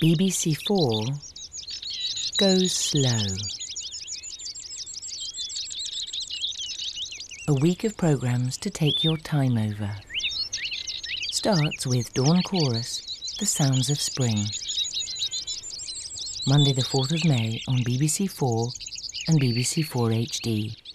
BBC4 goes slow. A week of programmes to take your time over. Starts with Dawn Chorus, The Sounds of Spring. Monday the 4th of May on BBC4 and BBC4 HD.